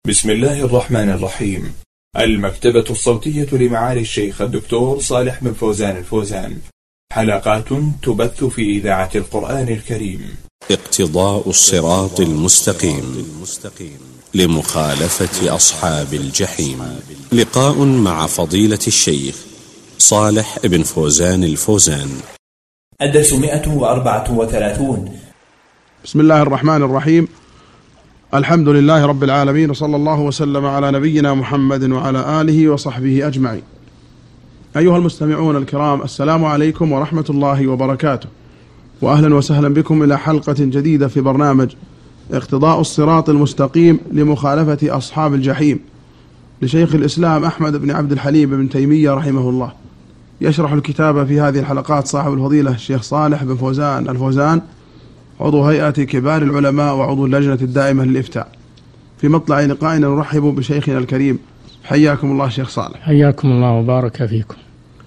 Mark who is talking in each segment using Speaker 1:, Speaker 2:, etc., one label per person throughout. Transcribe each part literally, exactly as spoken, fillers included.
Speaker 1: بسم الله الرحمن الرحيم. المكتبة الصوتية لمعالي الشيخ الدكتور صالح بن فوزان الفوزان، حلقات تبث في إذاعة القرآن الكريم.
Speaker 2: اقتضاء الصراط المستقيم لمخالفة أصحاب الجحيم. لقاء مع فضيلة الشيخ صالح بن فوزان الفوزان.
Speaker 3: الدرس مئة وأربعة وثلاثون.
Speaker 4: بسم الله الرحمن الرحيم. الحمد لله رب العالمين، وصلى الله وسلم على نبينا محمد وعلى آله وصحبه أجمعين. أيها المستمعون الكرام، السلام عليكم ورحمة الله وبركاته، وأهلا وسهلا بكم إلى حلقة جديدة في برنامج اقتضاء الصراط المستقيم لمخالفة أصحاب الجحيم لشيخ الإسلام أحمد بن عبد الحليم بن تيمية رحمه الله. يشرح الكتاب في هذه الحلقات صاحب الفضيلة الشيخ صالح بن فوزان الفوزان، عضو هيئة كبار العلماء وعضو اللجنة الدائمة للإفتاء. في مطلع لقائنا نرحب بشيخنا الكريم. حياكم الله شيخ صالح.
Speaker 5: حياكم الله وبارك فيكم.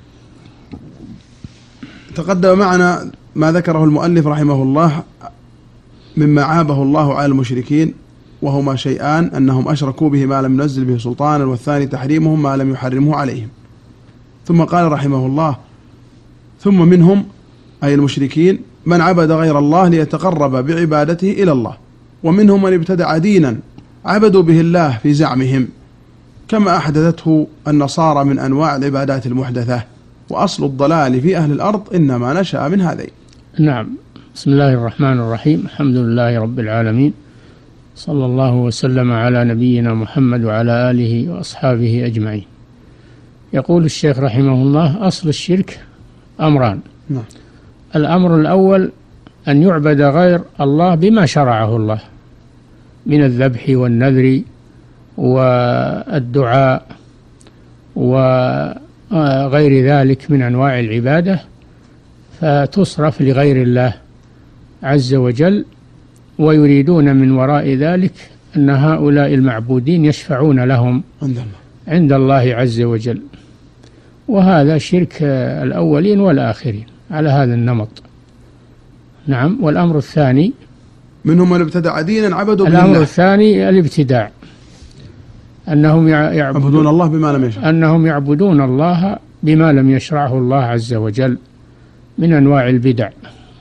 Speaker 5: تقدم
Speaker 4: معنا ما ذكره المؤلف رحمه الله مما عابه الله على المشركين، وهما شيئان: أنهم أشركوا به ما لم ينزل به سلطانا، والثاني تحريمهم ما لم يحرمه عليهم. ثم قال رحمه الله: ثم منهم أي المشركين من عبد غير الله ليتقرب بعبادته إلى الله، ومنهم من ابتدع دينا عبدوا به الله في زعمهم، كما أحدثته النصارى من أنواع العبادات المحدثة. وأصل الضلال في أهل الأرض إنما نشأ من هذين.
Speaker 5: نعم. بسم الله الرحمن الرحيم. الحمد لله رب العالمين، صلى الله وسلم على نبينا محمد وعلى آله وأصحابه أجمعين. يقول الشيخ رحمه الله: أصل الشرك أمران.
Speaker 4: نعم.
Speaker 5: الأمر الأول أن يعبد غير الله بما شرعه الله من الذبح والنذر والدعاء وغير ذلك من أنواع العبادة، فتصرف لغير الله عز وجل، ويريدون من وراء ذلك أن هؤلاء المعبودين يشفعون لهم عند الله عز وجل. وهذا شرك الأولين والآخرين على هذا النمط. نعم. والأمر الثاني
Speaker 4: منهم من ابتدع دينا عبدوا به الله.
Speaker 5: الأمر الثاني الابتداع، أنهم يعبدون
Speaker 4: الله بما لم يشرع
Speaker 5: أنهم يعبدون الله بما لم يشرعه الله عز وجل من أنواع البدع.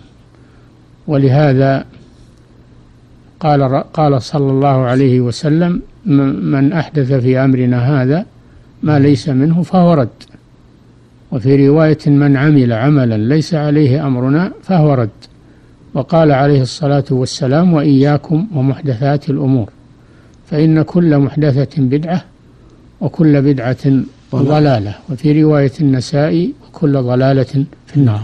Speaker 5: ولهذا قال قال صلى الله عليه وسلم: من أحدث في أمرنا هذا ما ليس منه فهو رد. وفي رواية: من عمل عملا ليس عليه أمرنا فهو رد. وقال عليه الصلاة والسلام: وإياكم ومحدثات الأمور، فإن كل محدثة بدعة وكل بدعة ضلالة. وفي رواية النسائي: وكل ضلالة في النار.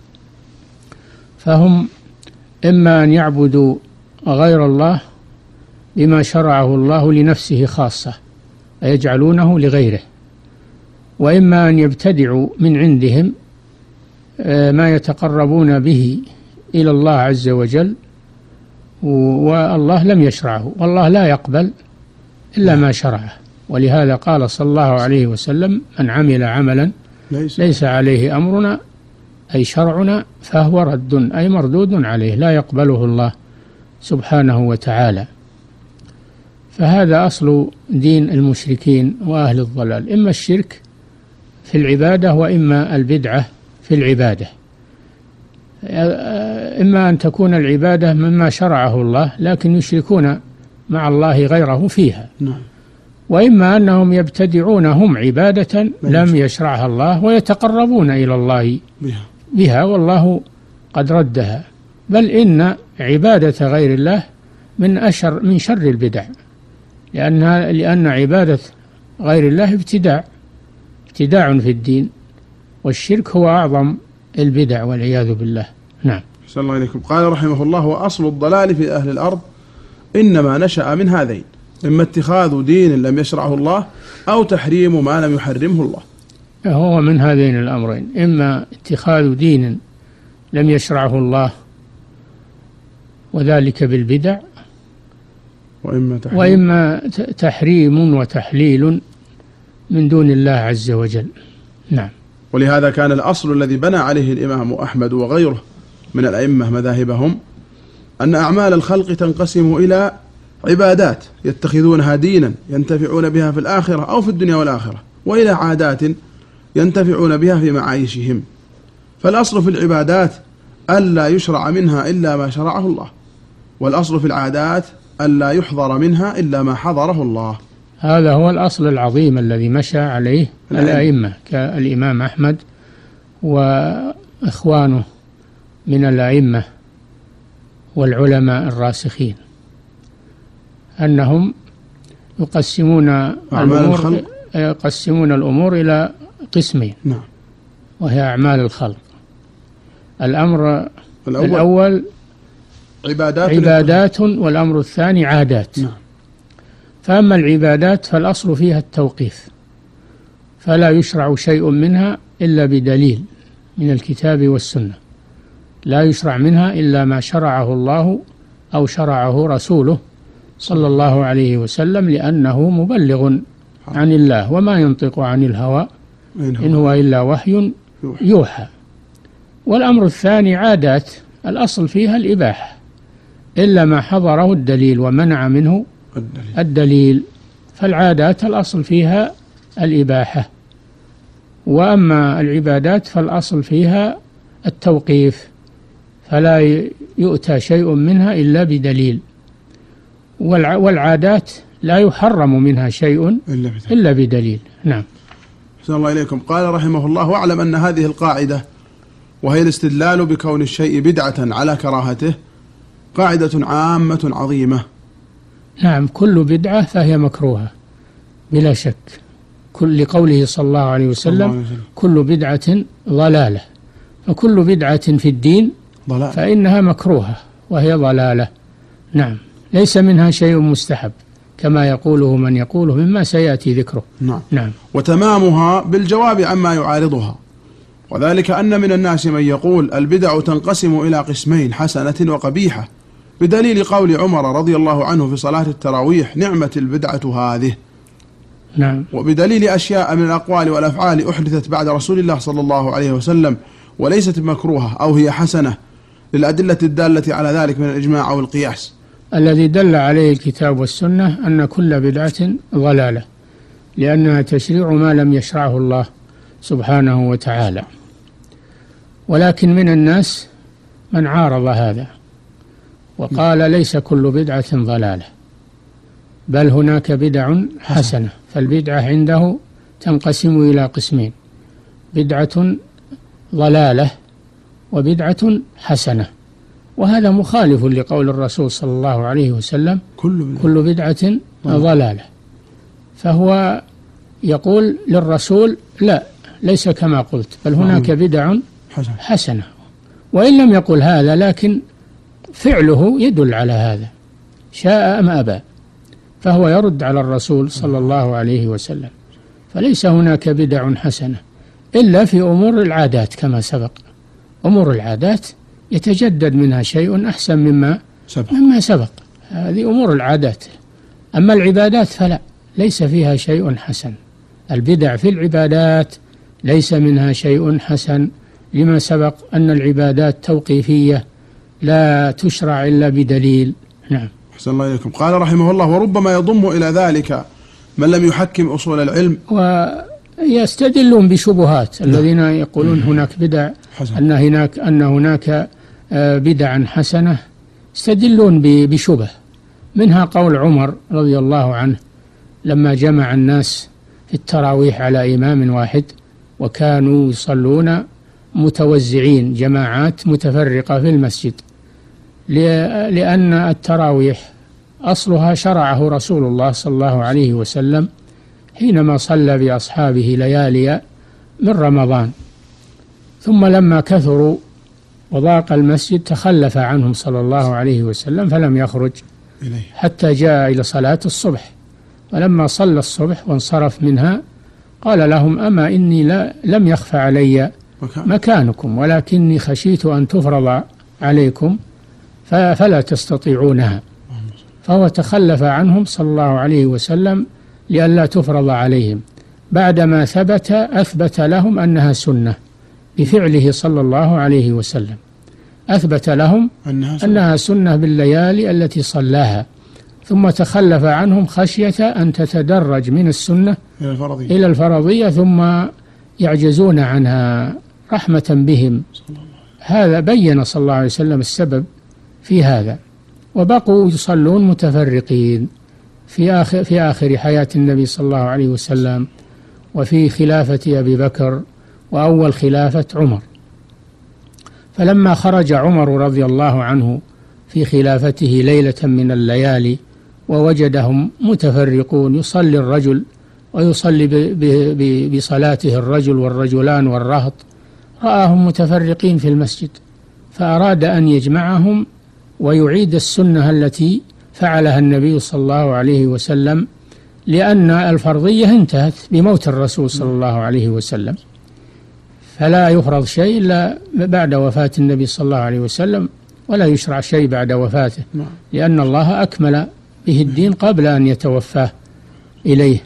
Speaker 5: فهم إما أن يعبدوا غير الله بما شرعه الله لنفسه خاصة ويجعلونه لغيره، وإما أن يبتدعوا من عندهم ما يتقربون به إلى الله عز وجل، والله لم يشرعه، والله لا يقبل إلا ما شرعه. ولهذا قال صلى الله عليه وسلم: من عمل عملا ليس عليه أمرنا أي شرعنا فهو رد، أي مردود عليه، لا يقبله الله سبحانه وتعالى. فهذا أصل دين المشركين وأهل الضلال: إما الشرك في العبادة وإما البدعة في العبادة. إما أن تكون العبادة مما شرعه الله لكن يشركون مع الله غيره فيها، وإما أنهم يبتدعون هم عبادة لم يشرعها الله ويتقربون إلى الله بها، والله قد ردها. بل إن عبادة غير الله من أشر من شر البدع، لأن لأن عبادة غير الله ابتداع ابتداع في الدين، والشرك هو أعظم البدع والعياذ بالله. نعم.
Speaker 4: صلى الله عليكم. قال رحمه الله: وأصل الضلال في أهل الأرض إنما نشأ من هذين: إما اتخاذ دين لم يشرعه الله، أو تحريم ما لم يحرمه الله.
Speaker 5: هو من هذين الأمرين: إما اتخاذ دين لم يشرعه الله وذلك بالبدع،
Speaker 4: وإما تحريم,
Speaker 5: وإما تحريم وتحليل من دون الله عز وجل. نعم.
Speaker 4: ولهذا كان الأصل الذي بنى عليه الإمام أحمد وغيره من الأئمة مذاهبهم أن أعمال الخلق تنقسم إلى عبادات يتخذونها دينا ينتفعون بها في الآخرة أو في الدنيا والآخرة، وإلى عادات ينتفعون بها في معايشهم. فالأصل في العبادات ألا يشرع منها إلا ما شرعه الله، والأصل في العادات ألا يحضر منها إلا ما حضره الله.
Speaker 5: هذا هو الأصل العظيم الذي مشى عليه الأئمة كالإمام أحمد وإخوانه من الأئمة والعلماء الراسخين، أنهم يقسمون الأمور يقسمون الأمور إلى قسمين،
Speaker 4: نعم،
Speaker 5: وهي أعمال الخلق. الأمر الأول, الأول
Speaker 4: عبادات,
Speaker 5: عبادات والأمر الثاني عادات.
Speaker 4: نعم.
Speaker 5: فأما العبادات فالأصل فيها التوقيف، فلا يشرع شيء منها إلا بدليل من الكتاب والسنة، لا يشرع منها إلا ما شرعه الله أو شرعه رسوله صلى الله عليه وسلم، لأنه مبلغ عن الله وما ينطق عن الهوى إن هو إلا وحي يوحى. والأمر الثاني عادات، الأصل فيها الإباحة إلا ما حضره الدليل ومنع منه الدليل, الدليل. فالعادات الأصل فيها الإباحة، وأما العبادات فالأصل فيها التوقيف، فلا يؤتى شيء منها إلا بدليل. والعادات لا يحرم منها شيء إلا بدليل. نعم.
Speaker 4: أحسن الله إليكم. قال رحمه الله: واعلم أن هذه القاعدة، وهي الاستدلال بكون الشيء بدعة على كراهته، قاعدة عامة عظيمة.
Speaker 5: نعم، كل بدعة فهي مكروهة بلا شك، كل لقوله صلى الله عليه وسلم كل بدعة ضلالة، فكل بدعة في الدين ضلالة فإنها مكروهة وهي ضلالة. نعم، ليس منها شيء مستحب كما يقوله من يقوله مما سيأتي ذكره.
Speaker 4: نعم.
Speaker 5: نعم.
Speaker 4: وتمامها بالجواب عما يعارضها، وذلك أن من الناس من يقول البدع تنقسم إلى قسمين: حسنة وقبيحة، بدليل قول عمر رضي الله عنه في صلاة التراويح: نعمة البدعة هذه.
Speaker 5: نعم.
Speaker 4: وبدليل أشياء من الأقوال والأفعال أحدثت بعد رسول الله صلى الله عليه وسلم وليست مكروهة أو هي حسنة، للأدلة الدالة على ذلك من الإجماع أو القياس.
Speaker 5: الذي دل عليه الكتاب والسنة أن كل بدعة ضلالة، لأنها تشريع ما لم يشرعه الله سبحانه وتعالى. ولكن من الناس من عارض هذا وقال ليس كل بدعة ضلالة، بل هناك بدع حسنة. فالبدعة عنده تنقسم إلى قسمين: بدعة ضلالة وبدعة حسنة. وهذا مخالف لقول الرسول صلى الله عليه وسلم كل بدعة ضلالة. فهو يقول للرسول: لا، ليس كما قلت، بل هناك بدع حسنة. وإن لم يقل هذا لكن فعله يدل على هذا، شاء أم أبى، فهو يرد على الرسول صلى الله عليه وسلم. فليس هناك بدع حسنة إلا في أمور العادات كما سبق. أمور العادات يتجدد منها شيء أحسن مما سبق, مما سبق. هذه أمور العادات. أما العبادات فلا، ليس فيها شيء حسن. البدع في العبادات ليس منها شيء حسن، لما سبق أن العبادات توقيفية لا تشرع إلا بدليل. نعم.
Speaker 4: أحسن الله إليكم. قال رحمه الله: وربما يضم إلى ذلك من لم يحكم أصول العلم،
Speaker 5: ويستدلون بشبهات. نعم. الذين يقولون هناك بدع حسن. أن هناك أن هناك بدعا حسنة، يستدلون بشبه، منها قول عمر رضي الله عنه لما جمع الناس في التراويح على إمام واحد، وكانوا يصلون متوزعين جماعات متفرقة في المسجد، لأن التراويح أصلها شرعه رسول الله صلى الله عليه وسلم حينما صلى بأصحابه ليالي من رمضان، ثم لما كثروا وضاق المسجد تخلف عنهم صلى الله عليه وسلم فلم يخرج حتى جاء إلى صلاة الصبح. ولما صلى الصبح وانصرف منها قال لهم: أما إني لا لم يخفى علي مكانكم، ولكني خشيت أن تفرض عليكم فلا تستطيعونها. فهو تخلف عنهم صلى الله عليه وسلم لئلا تفرض عليهم، بعدما ثبت أثبت لهم أنها سنة بفعله صلى الله عليه وسلم، أثبت لهم أنها سنة بالليالي التي صلاها، ثم تخلف عنهم خشية أن تتدرج من السنة
Speaker 4: إلى الفرضية,
Speaker 5: إلى الفرضية ثم يعجزون عنها رحمة بهم. هذا بين صلى الله عليه وسلم السبب في هذا، وبقوا يصلون متفرقين في آخر, في آخر حياة النبي صلى الله عليه وسلم، وفي خلافة أبي بكر، وأول خلافة عمر. فلما خرج عمر رضي الله عنه في خلافته ليلة من الليالي ووجدهم متفرقون، يصلي الرجل ويصلي بصلاته الرجل والرجلان والرهط، رآهم متفرقين في المسجد، فأراد أن يجمعهم ويعيد السنة التي فعلها النبي صلى الله عليه وسلم، لأن الفرضية انتهت بموت الرسول صلى الله عليه وسلم، فلا يفرض شيء إلا بعد وفاة النبي صلى الله عليه وسلم، ولا يشرع شيء بعد وفاته، لأن الله أكمل به الدين قبل أن يتوفاه إليه.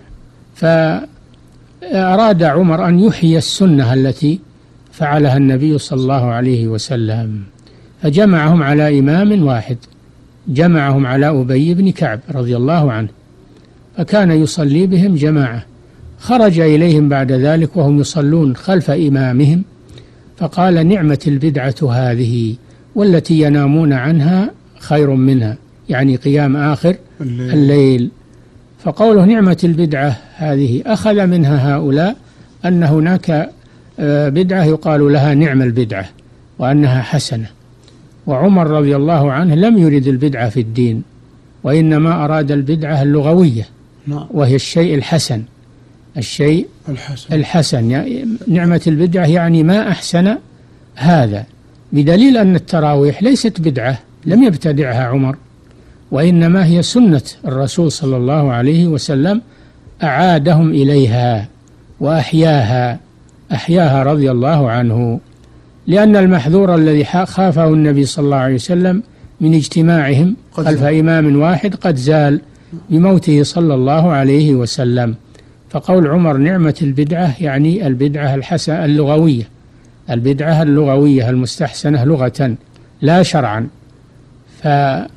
Speaker 5: فأراد عمر أن يحيي السنة التي فعلها النبي صلى الله عليه وسلم، فجمعهم على إمام واحد، جمعهم على أبي بن كعب رضي الله عنه، فكان يصلي بهم جماعة. خرج إليهم بعد ذلك وهم يصلون خلف إمامهم، فقال: نعمة البدعة هذه، والتي ينامون عنها خير منها، يعني قيام آخر الليل, الليل. فقوله نعمة البدعة هذه أخذ منها هؤلاء أن هناك بدعة يقال لها نعم البدعة وأنها حسنة، وعمر رضي الله عنه لم يرد البدعة في الدين، وإنما أراد البدعة اللغوية، وهي الشيء الحسن، الشيء الحسن, الحسن. يعني نعمة البدعة يعني ما أحسن هذا، بدليل أن التراويح ليست بدعة لم يبتدعها عمر، وإنما هي سنة الرسول صلى الله عليه وسلم، أعادهم إليها وأحياها أحياها رضي الله عنه، لأن المحذور الذي خافه النبي صلى الله عليه وسلم من اجتماعهم خلف إمام واحد قد زال بموته صلى الله عليه وسلم. فقول عمر نعمة البدعة يعني البدعة الحسنة اللغوية، البدعة اللغوية المستحسنة لغة لا شرعا. ف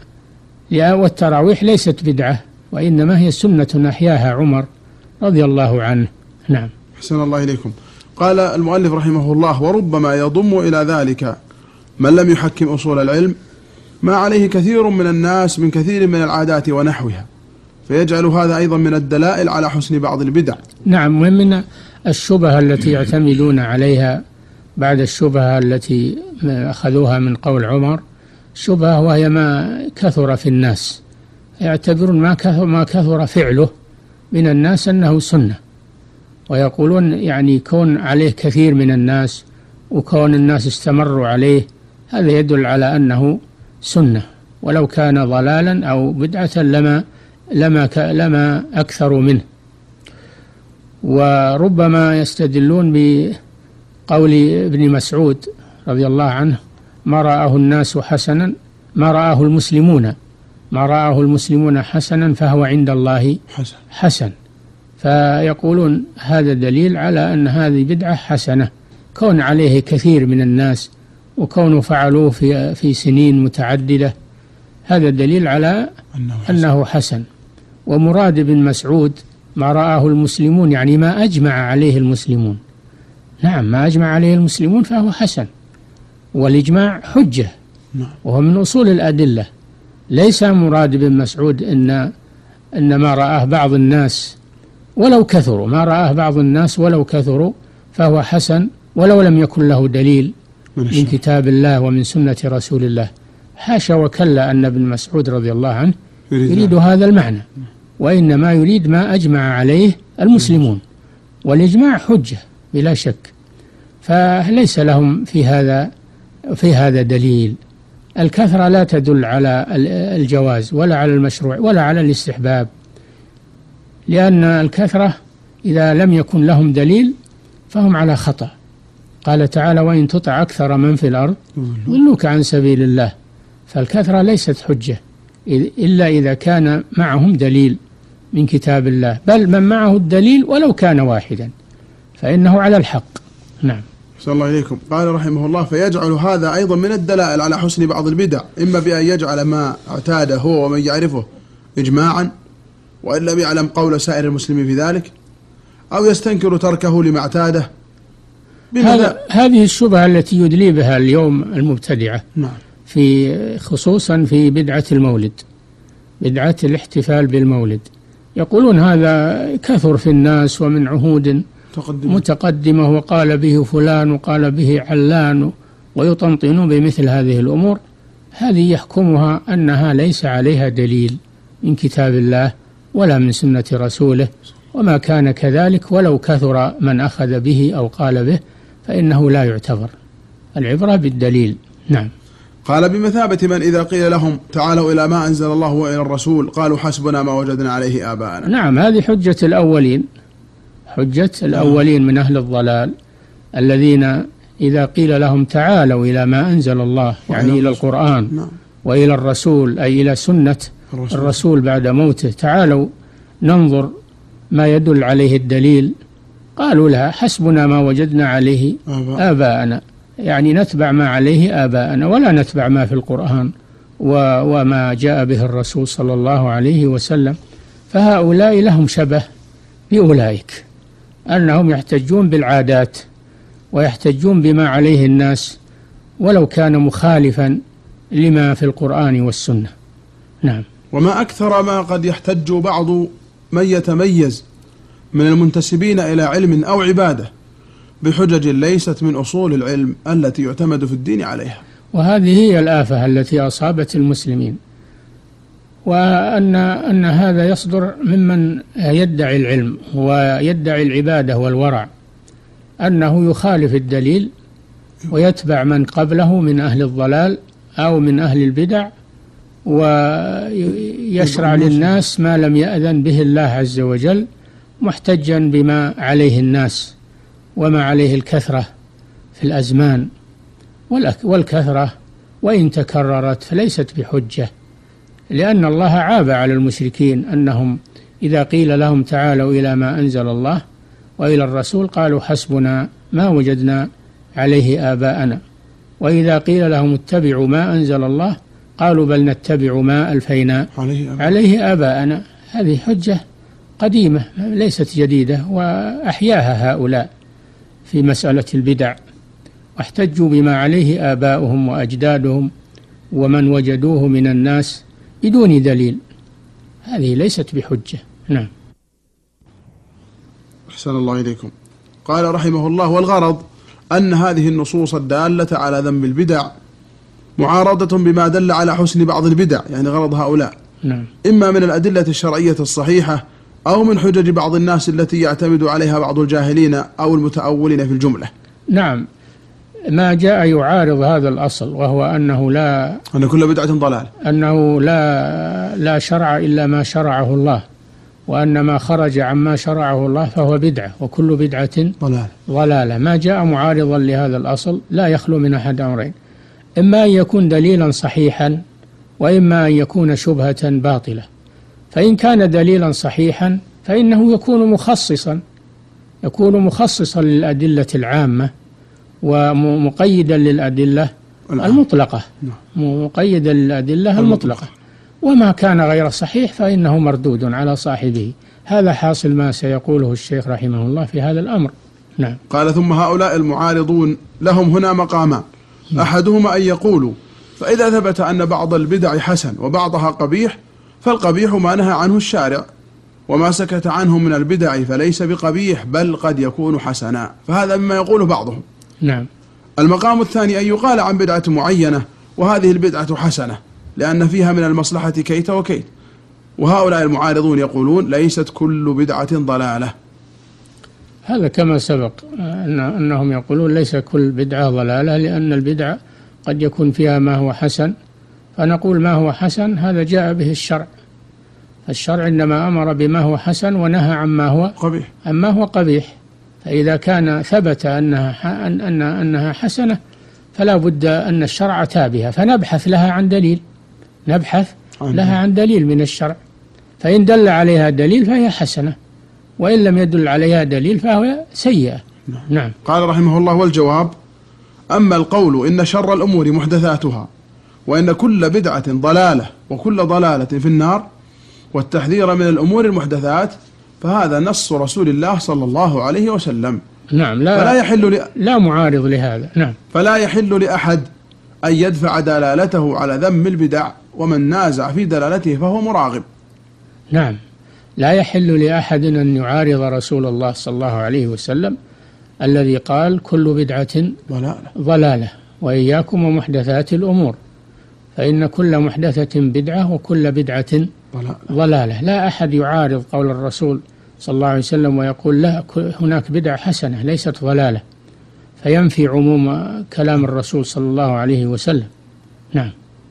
Speaker 5: والتراويح ليست بدعة، وإنما هي سنة أحياها عمر رضي الله عنه. نعم.
Speaker 4: أحسن الله إليكم. قال المؤلف رحمه الله: وربما يضم إلى ذلك من لم يحكم أصول العلم ما عليه كثير من الناس من كثير من العادات ونحوها، فيجعل هذا أيضا من الدلائل على حسن بعض البدع.
Speaker 5: نعم، ومن الشبهة التي يعتمدون عليها بعد الشبهة التي أخذوها من قول عمر شبهة، وهي ما كثر في الناس، يعتبرون ما كثر, ما كثر فعله من الناس أنه سنة، ويقولون يعني كون عليه كثير من الناس وكون الناس استمروا عليه هذا يدل على أنه سنة، ولو كان ضلالا أو بدعة لما لما لما أكثر منه. وربما يستدلون بقول ابن مسعود رضي الله عنه: ما رآه الناس حسنا ما رآه المسلمون ما رآه المسلمون حسنا فهو عند الله حسن, حسن. فيقولون هذا دليل على أن هذه بدعة حسنة، كون عليه كثير من الناس وكونوا فعلوه في في سنين متعددة، هذا دليل على أنه حسن. ومراد ابن مسعود ما رآه المسلمون يعني ما أجمع عليه المسلمون. نعم، ما أجمع عليه المسلمون فهو حسن، والإجماع حجة وهو من أصول الأدلة. ليس مراد ابن مسعود إن إن ما رآه بعض الناس ولو كثروا، ما رآه بعض الناس ولو كثروا فهو حسن ولو لم يكن له دليل من كتاب الله ومن سنة رسول الله. حاشا وكلا أن ابن مسعود رضي الله عنه يريد هذا المعنى، وإنما يريد ما أجمع عليه المسلمون، والإجماع حجة بلا شك، فليس لهم في هذا في هذا دليل. الكثرة لا تدل على الجواز ولا على المشروع ولا على الاستحباب، لأن الكثرة إذا لم يكن لهم دليل فهم على خطأ. قال تعالى: وإن تطع أكثر من في الأرض يضلوك عن سبيل الله. فالكثرة ليست حجة إلا إذا كان معهم دليل من كتاب الله، بل من معه الدليل ولو كان واحدا فإنه على الحق. نعم.
Speaker 4: صلى الله عليكم. قال رحمه الله: فيجعل هذا أيضا من الدلائل على حسن بعض البدع، إما بأن يجعل ما اعتاد هو ومن يعرفه إجماعا وإن لم يعلم قول سائر المسلمين في ذلك، أو يستنكر تركه لما اعتاده.
Speaker 5: هذا هذه الشبهة التي يدلي بها اليوم المبتدعة،
Speaker 4: نعم،
Speaker 5: في خصوصا في بدعة المولد، بدعة الاحتفال بالمولد. يقولون هذا كثر في الناس ومن عهود
Speaker 4: تقدم.
Speaker 5: متقدمة، وقال به فلان وقال به علان، ويطنطنون بمثل هذه الأمور. هذه يحكمها أنها ليس عليها دليل من كتاب الله ولا من سنة رسوله، وما كان كذلك ولو كثر من أخذ به أو قال به فإنه لا يعتبر، العبرة بالدليل. نعم.
Speaker 4: قال بمثابة من إذا قيل لهم تعالوا إلى ما أنزل الله وإلى الرسول قالوا حسبنا ما وجدنا عليه آباءنا.
Speaker 5: نعم، هذه حجة الأولين، حجة الأولين من أهل الضلال الذين إذا قيل لهم تعالوا إلى ما أنزل الله، يعني إلى القرآن، نعم، وإلى الرسول أي إلى سنة الرسول, الرسول بعد موته، تعالوا ننظر ما يدل عليه الدليل، قالوا لا، حسبنا ما وجدنا عليه آباء. آباءنا، يعني نتبع ما عليه آباءنا ولا نتبع ما في القرآن وما جاء به الرسول صلى الله عليه وسلم. فهؤلاء لهم شبه بأولئك، أنهم يحتجون بالعادات ويحتجون بما عليه الناس ولو كان مخالفا لما في القرآن والسنة. نعم.
Speaker 4: وما أكثر ما قد يحتج بعض من يتميز من المنتسبين إلى علم أو عبادة بحجج ليست من أصول العلم التي يعتمد في الدين عليها.
Speaker 5: وهذه هي الآفة التي أصابت المسلمين، وأن أن هذا يصدر ممن يدعي العلم ويدعي العبادة والورع، أنه يخالف الدليل ويتبع من قبله من أهل الضلال أو من أهل البدع، ويشرع للناس ما لم يأذن به الله عز وجل، محتجا بما عليه الناس وما عليه الكثرة في الأزمان، والكثرة وإن تكررت فليست بحجة، لأن الله عاب على المشركين أنهم إذا قيل لهم تعالوا إلى ما أنزل الله وإلى الرسول قالوا حسبنا ما وجدنا عليه آباءنا، وإذا قيل لهم اتبعوا ما أنزل الله قالوا بل نتبع ما ألفينا عليه آباءنا. هذه حجة قديمة ليست جديدة، وأحياها هؤلاء في مسألة البدع، واحتجوا بما عليه آباؤهم وأجدادهم ومن وجدوه من الناس بدون دليل. هذه ليست بحجة. نعم.
Speaker 4: أحسن الله إليكم. قال رحمه الله: والغرض أن هذه النصوص الدالة على ذم البدع معارضة بما دل على حسن بعض البدع، يعني غرض هؤلاء،
Speaker 5: نعم،
Speaker 4: إما من الأدلة الشرعية الصحيحة أو من حجج بعض الناس التي يعتمد عليها بعض الجاهلين أو المتأولين في الجملة.
Speaker 5: نعم، ما جاء يعارض هذا الأصل، وهو أنه لا
Speaker 4: أن كل بدعة ضلال،
Speaker 5: أنه لا لا شرع إلا ما شرعه الله، وأن ما خرج عما شرعه الله فهو بدعة، وكل بدعة
Speaker 4: ضلال
Speaker 5: ضلالة. ما جاء معارضا لهذا الأصل لا يخلو من أحد أمرين: إما أن يكون دليلا صحيحا، وإما أن يكون شبهة باطلة. فإن كان دليلا صحيحا فإنه يكون مخصصا يكون مخصصا للأدلة العامة ومقيدا للأدلة المطلقة، مقيدا للأدلة المطلقة. وما كان غير صحيح فإنه مردود على صاحبه. هذا حاصل ما سيقوله الشيخ رحمه الله في هذا الأمر. نعم.
Speaker 4: قال: ثم هؤلاء المعارضون لهم هنا مقامان، أحدهما أن يقولوا: فإذا ثبت أن بعض البدع حسن وبعضها قبيح فالقبيح ما نهى عنه الشارع، وما سكت عنه من البدع فليس بقبيح بل قد يكون حسنا. فهذا مما يقوله بعضهم.
Speaker 5: نعم.
Speaker 4: المقام الثاني أن يقال عن بدعة معينة وهذه البدعة حسنة لأن فيها من المصلحة كيت وكيت، وهؤلاء المعارضون يقولون: ليست كل بدعة ضلالة.
Speaker 5: هذا كما سبق أن أنهم يقولون ليس كل بدعة ضلالة، لأن البدعة قد يكون فيها ما هو حسن، فنقول ما هو حسن هذا جاء به الشرع. الشرع إنما أمر بما هو حسن ونهى عما هو
Speaker 4: قبيح
Speaker 5: عما هو قبيح. فإذا كان ثبت أنها أن أن أنها حسنة فلا بد أن الشرع أتى بها، فنبحث لها عن دليل، نبحث لها عن دليل من الشرع، فإن دل عليها دليل فهي حسنة، وإن لم يدل عليها دليل فهو سيئة. نعم.
Speaker 4: قال رحمه الله: والجواب: أما القول إن شر الأمور محدثاتها وإن كل بدعة ضلالة وكل ضلالة في النار، والتحذير من الأمور المحدثات، فهذا نص رسول الله صلى الله عليه وسلم.
Speaker 5: نعم. لا
Speaker 4: فلا يحل ل...
Speaker 5: لا معارض لهذا. نعم.
Speaker 4: فلا يحل لأحد أن يدفع دلالته على ذم البدع، ومن نازع في دلالته فهو مراغب.
Speaker 5: نعم. لا يحل لأحد أن يعارض رسول الله صلى الله عليه وسلم الذي قال كل بدعة
Speaker 4: ضلالة,
Speaker 5: ضلالة وإياكم ومحدثات الأمور فإن كل محدثة بدعة وكل بدعة ضلالة. ضلالة. لا أحد يعارض قول الرسول صلى الله عليه وسلم ويقول لا هناك بدعة حسنة ليست ضلالة، فينفي عموم كلام الرسول صلى الله عليه وسلم. نعم.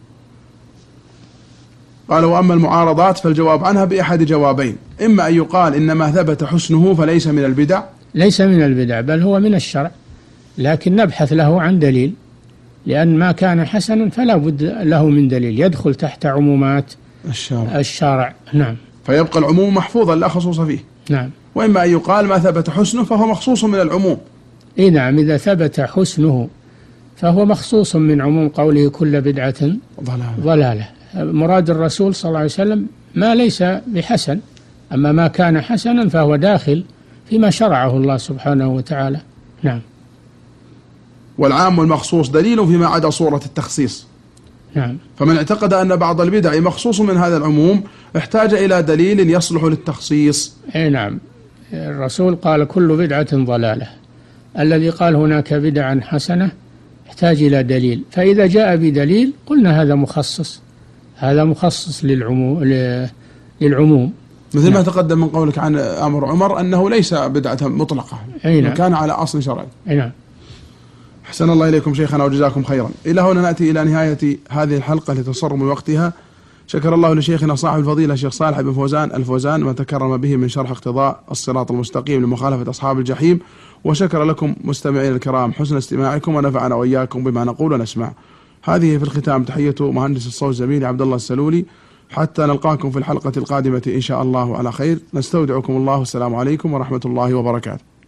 Speaker 4: قال: وأما المعارضات فالجواب عنها بأحد جوابين: إما أن يقال إن ما ثبت حسنه فليس من البدع،
Speaker 5: ليس من البدع بل هو من الشرع، لكن نبحث له عن دليل، لأن ما كان حسنا فلا بد له من دليل يدخل تحت عمومات
Speaker 4: الشارع.
Speaker 5: الشارع. نعم.
Speaker 4: فيبقى العموم محفوظا لا خصوص فيه.
Speaker 5: نعم.
Speaker 4: وإما أن يقال ما ثبت حسنه فهو مخصوص من العموم.
Speaker 5: إيه نعم. إذا ثبت حسنه فهو مخصوص من عموم قوله كل بدعة
Speaker 4: ضلالة.
Speaker 5: ضلالة. مراد الرسول صلى الله عليه وسلم ما ليس بحسن، أما ما كان حسنا فهو داخل فيما شرعه الله سبحانه وتعالى. نعم.
Speaker 4: والعام والمخصوص دليل فيما عدا صورة التخصيص.
Speaker 5: نعم.
Speaker 4: فمن اعتقد أن بعض البدع مخصوص من هذا العموم احتاج إلى دليل يصلح للتخصيص.
Speaker 5: أي نعم. الرسول قال كل بدعة ضلالة، الذي قال هناك بدعا حسنة يحتاج إلى دليل، فإذا جاء بدليل قلنا هذا مخصص، هذا مخصص للعموم للعموم
Speaker 4: مثل
Speaker 5: نعم.
Speaker 4: ما تقدم من قولك عن أمر عمر أنه ليس بدعة مطلقة،
Speaker 5: نعم.
Speaker 4: كان على أصل شرعي.
Speaker 5: نعم.
Speaker 4: أحسن الله إليكم شيخنا وجزاكم خيرا. إلى هنا نأتي إلى نهاية هذه الحلقة لتصرم وقتها. شكر الله لشيخنا صاحب الفضيلة الشيخ صالح بن فوزان الفوزان ما تكرم به من شرح اقتضاء الصراط المستقيم لمخالفة أصحاب الجحيم، وشكر لكم مستمعين الكرام حسن استماعكم، ونفعنا وإياكم بما نقول ونسمع. هذه في الختام تحية مهندس الصوت زميلي عبد الله السلولي، حتى نلقاكم في الحلقة القادمة إن شاء الله على خير. نستودعكم الله، والسلام عليكم ورحمة الله وبركاته.